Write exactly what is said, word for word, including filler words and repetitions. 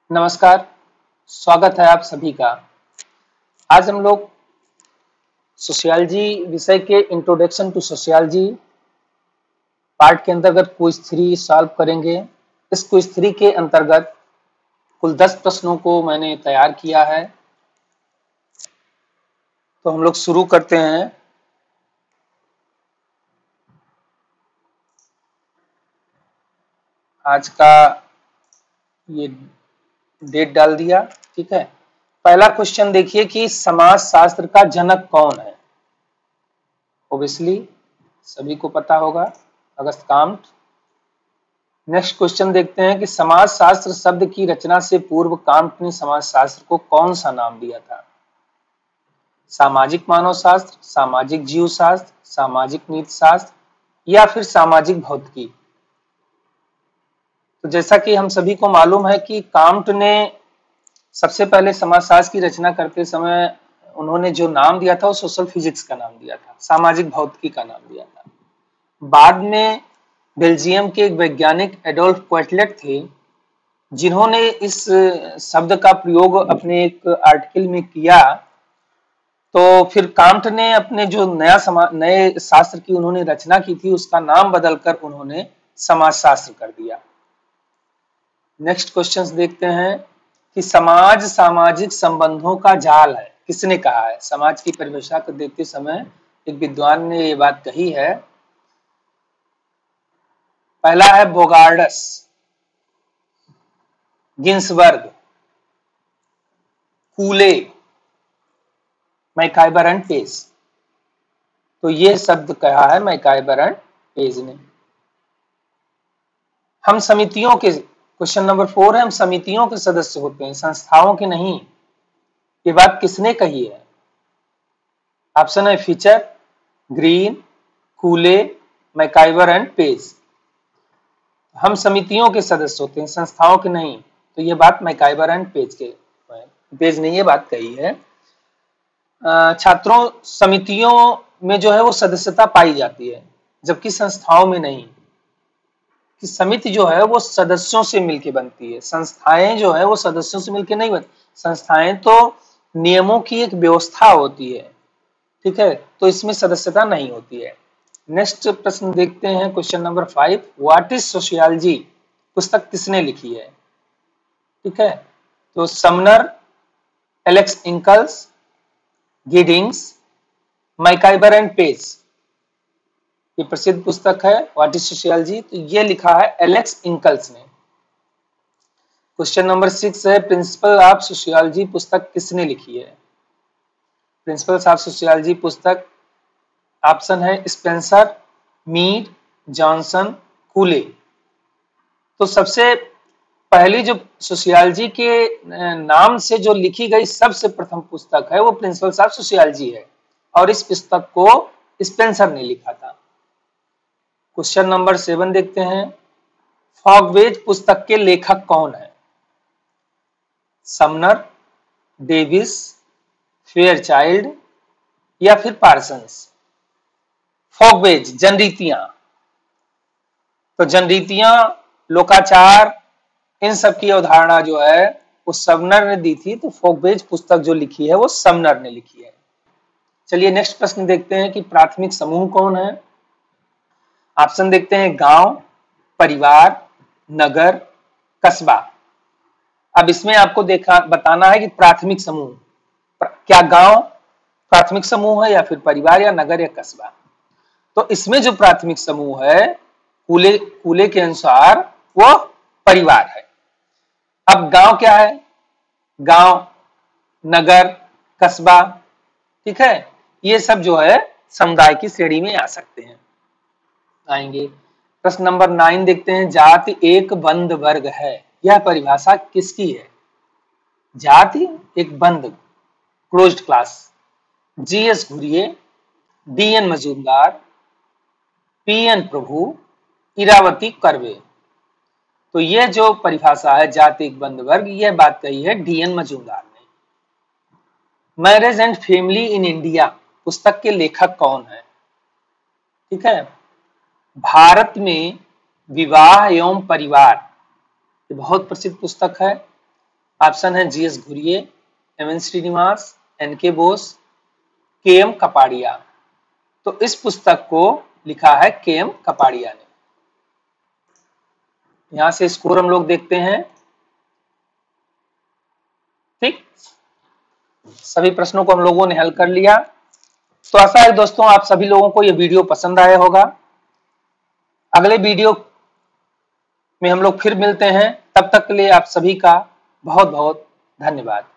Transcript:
नमस्कार, स्वागत है आप सभी का। आज हम लोग सोशियोलॉजी विषय के इंट्रोडक्शन टू सोशियोलॉजी पार्ट के अंतर्गत क्विज थ्री सॉल्व करेंगे। इस क्विज थ्री के अंतर्गत कुल दस प्रश्नों को मैंने तैयार किया है, तो हम लोग शुरू करते हैं। आज का ये डेट डाल दिया, ठीक है। पहला क्वेश्चन देखिए कि समाज शास्त्र का जनक कौन है। ओब्वियसली सभी को पता होगा, अगस्त काम्ट। नेक्स्ट क्वेश्चन देखते हैं कि समाज शास्त्र शब्द की रचना से पूर्व काम्ट ने समाज शास्त्र को कौन सा नाम दिया था। सामाजिक मानव शास्त्र, सामाजिक जीव शास्त्र, सामाजिक नीति शास्त्र या फिर सामाजिक भौतिकी। तो जैसा कि हम सभी को मालूम है कि काम्ट ने सबसे पहले समाजशास्त्र की रचना करते समय उन्होंने जो नाम दिया था वो सोशल फिजिक्स का नाम दिया था, सामाजिक भौतिकी का नाम दिया था। बाद में बेल्जियम के एक वैज्ञानिक एडोल्फ क्वेटलेट थे, जिन्होंने इस शब्द का प्रयोग अपने एक आर्टिकल में किया। तो फिर काम्ट ने अपने जो नया समाज नए शास्त्र की उन्होंने रचना की थी, उसका नाम बदलकर उन्होंने समाजशास्त्र कर दिया। नेक्स्ट क्वेश्चंस देखते हैं कि समाज सामाजिक संबंधों का जाल है, किसने कहा है। समाज की परिभाषा को देखते समय एक विद्वान ने ये बात कही है। पहला है Bogardus, Ginsberg, Cooley, MacIver and Page. तो ये शब्द कहा है मैकाइबर एंड पेज ने। हम समितियों के, क्वेश्चन नंबर फोर है, हम समितियों के सदस्य होते हैं, संस्थाओं के नहीं। ये बात किसने कही है। ऑप्शन है Fichter, Green, Cooley, MacIver and Page. हम समितियों के सदस्य होते हैं, संस्थाओं के नहीं। तो ये बात मैकाइबर एंड पेज के पेज ने ये बात कही है। छात्रों, समितियों में जो है वो सदस्यता पाई जाती है, जबकि संस्थाओं में नहीं। कि समिति जो है वो सदस्यों से मिलकर बनती है, संस्थाएं जो है वो सदस्यों से मिलकर नहीं बनती। संस्थाएं तो नियमों की एक व्यवस्था होती है, ठीक है, तो इसमें सदस्यता नहीं होती है। नेक्स्ट प्रश्न देखते हैं, question number five, what is sociology पुस्तक किसने लिखी है। ठीक है, तो Sumner, Alex Inkeles, Giddings, MacIver and Page. ये प्रसिद्ध पुस्तक है व्हाट इज सोशियोलॉजी, तो ये लिखा है एलेक्स इंकल्स ने। क्वेश्चन नंबर सिक्स है, प्रिंसिपल ऑफ सोशियोलॉजी पुस्तक किसने लिखी है। प्रिंसिपल्स ऑफ सोशियोलॉजी पुस्तक ऑप्शन है स्पेंसर, मीड, जॉनसन, कूले। तो सबसे पहली जो सोशियोलॉजी के नाम से जो लिखी गई सबसे प्रथम पुस्तक है वो प्रिंसिपल्स ऑफ सोशियोलॉजी है, और इस पुस्तक को स्पेंसर ने लिखा था। क्वेश्चन नंबर सेवन देखते हैं, फॉगवेज पुस्तक के लेखक कौन है। समनर, डेविस, फेयरचाइल्ड या फिर पार्सन्स। फॉगवेज जनरीतियां, तो जनरीतियां, लोकाचार, इन सब की अवधारणा जो है वो समनर ने दी थी। तो फॉगवेज पुस्तक जो लिखी है वो समनर ने लिखी है। चलिए नेक्स्ट प्रश्न देखते हैं कि प्राथमिक समूह कौन है। ऑप्शन देखते हैं गांव, परिवार, नगर, कस्बा। अब इसमें आपको देखा बताना है कि प्राथमिक समूह क्या गांव प्राथमिक समूह है या फिर परिवार या नगर या कस्बा। तो इसमें जो प्राथमिक समूह है कूले कूले के अनुसार वो परिवार है। अब गांव क्या है, गांव, नगर, कस्बा, ठीक है, ये सब जो है समुदाय की श्रेणी में आ सकते हैं, आएंगे। प्रश्न नंबर नाइन देखते हैं, जाति एक बंद वर्ग है, यह परिभाषा किसकी है। जाति एक बंद closed class. G S Ghurye, D N Majumdar, P N Prabhu, Irawati Karve. तो ये जो परिभाषा है जाति एक बंद वर्ग, यह बात कही है डी एन मजूमदार ने। Marriage and family in India पुस्तक के लेखक कौन है। ठीक है, भारत में विवाह एवं परिवार, ये बहुत प्रसिद्ध पुस्तक है। ऑप्शन है G S Ghurye, M N Srinivas, N K Bose, के एम कपाड़िया। तो इस पुस्तक को लिखा है के एम कपाड़िया ने। यहां से स्कोर हम लोग देखते हैं। ठीक, सभी प्रश्नों को हम लोगों ने हल कर लिया। तो आशा है दोस्तों आप सभी लोगों को यह वीडियो पसंद आया होगा। अगले वीडियो में हम लोग फिर मिलते हैं, तब तक के लिए आप सभी का बहुत बहुत धन्यवाद।